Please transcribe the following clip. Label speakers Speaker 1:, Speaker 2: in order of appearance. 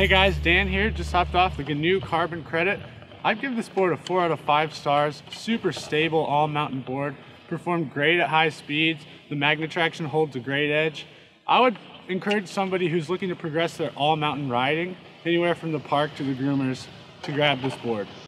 Speaker 1: Hey guys, Dan here, just hopped off the GNU Carbon Credit. I'd give this board a 4 out of 5 stars. Super stable all-mountain board. Performed great at high speeds. The Magne-Traction holds a great edge. I would encourage somebody who's looking to progress their all-mountain riding, anywhere from the park to the groomers, to grab this board.